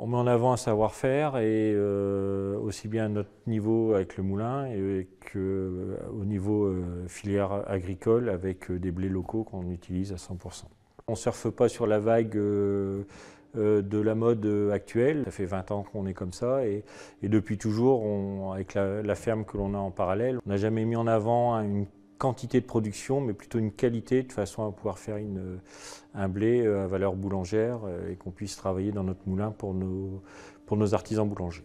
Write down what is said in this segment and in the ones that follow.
On met en avant un savoir-faire et aussi bien à notre niveau avec le moulin qu'au niveau filière agricole avec des blés locaux qu'on utilise à 100%. On ne surfe pas sur la vague de la mode actuelle. Ça fait 20 ans qu'on est comme ça et depuis toujours, avec la ferme que l'on a en parallèle, on n'a jamais mis en avant une quantité de production, mais plutôt une qualité, de façon à pouvoir faire un blé à valeur boulangère et qu'on puisse travailler dans notre moulin pour nos artisans boulangers.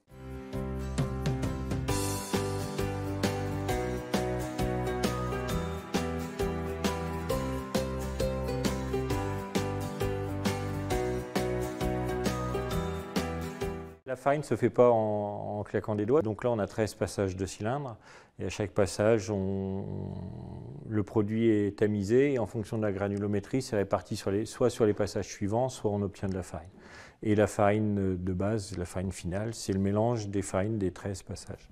La farine ne se fait pas en claquant des doigts, donc là on a 13 passages de cylindres et à chaque passage le produit est tamisé et en fonction de la granulométrie c'est réparti soit sur les passages suivants, soit on obtient de la farine. Et la farine de base, la farine finale, c'est le mélange des farines des 13 passages.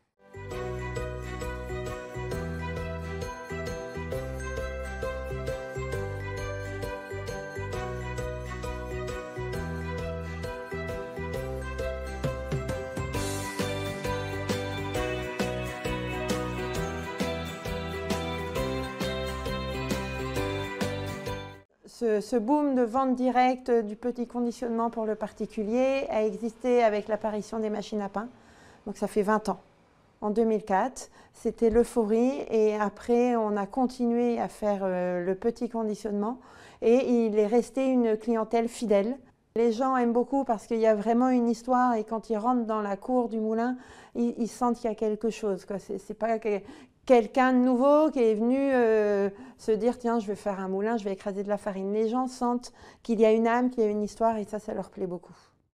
Ce boom de vente directe du petit conditionnement pour le particulier a existé avec l'apparition des machines à pain. Donc ça fait 20 ans. En 2004, c'était l'euphorie et après on a continué à faire le petit conditionnement et il est resté une clientèle fidèle. Les gens aiment beaucoup parce qu'il y a vraiment une histoire et quand ils rentrent dans la cour du moulin, ils sentent qu'il y a quelque chose. C'est pas quelqu'un de nouveau qui est venu se dire « tiens, je vais faire un moulin, je vais écraser de la farine ». Les gens sentent qu'il y a une âme, qu'il y a une histoire et ça leur plaît beaucoup.